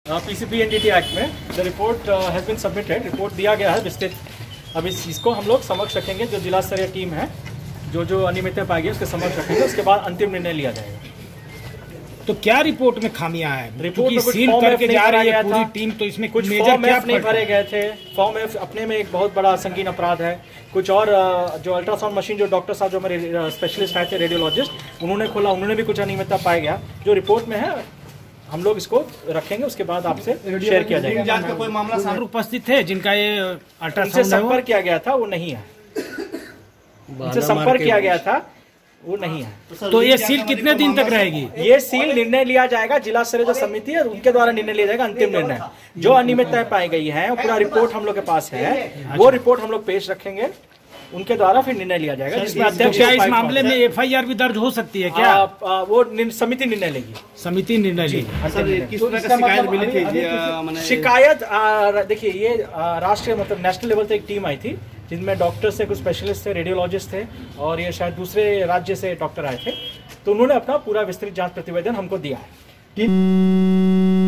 PCPNDT act में the report has been submitted, report दिया गया है विस्तृत। अब इसको हम लोग समक्ष रखेंगे, जो जिला स्तरीय टीम है जो अनियमितता पाई गई उसके समक्ष रखेंगे, उसके बाद अंतिम निर्णय लिया जाएगा। तो क्या रिपोर्ट में खामियां हैं? रिपोर्ट में सील करके जा रही है पूरी टीम, तो इसमें कुछ फॉर्म एफ नहीं भरे गए थे। फॉर्म एफ अपने में एक बहुत बड़ा संगीन अपराध है। कुछ और जो अल्ट्रासाउंड मशीन जो डॉक्टर साहब जो हमारे स्पेशलिस्ट आए थे, रेडियोलॉजिस्ट, उन्होंने खोला, उन्होंने भी कुछ अनियमितता पाया गया। जो रिपोर्ट में है हम लोग इसको रखेंगे, उसके बाद आपसे शेयर किया जाएगा। जांच का कोई मामला सामने उपस्थित है जिनका ये अल्ट्रासाउंड संपर्क किया गया था, वो नहीं है। उनसे संपर्क किया गया था, वो नहीं है। तो ये सील कितने दिन तक रहेगी? ये सील निर्णय लिया जाएगा, जिला स्तरीय जो समिति है उनके द्वारा निर्णय लिया जाएगा, अंतिम निर्णय। जो अनियमितताएं पाई गई हैं, पूरा रिपोर्ट हम लोग के पास है, वो रिपोर्ट हम लोग पेश रखेंगे, उनके द्वारा फिर निर्णय लिया जाएगा। जिसमें अध्यक्ष, क्या इस मामले में FIR भी दर्ज हो सकती है क्या? वो समिति निर्णय लेगी। समिति निर्णय लेगी। किस तरह का शिकायत मिली थी? शिकायत देखिए, ये राष्ट्रीय मतलब नेशनल लेवल से एक टीम आई थी, जिनमें डॉक्टर्स थे, कुछ स्पेशलिस्ट थे, रेडियोलॉजिस्ट थे, और ये शायद दूसरे राज्य से डॉक्टर आए थे। तो उन्होंने अपना पूरा विस्तृत जांच प्रतिवेदन हमको दिया है।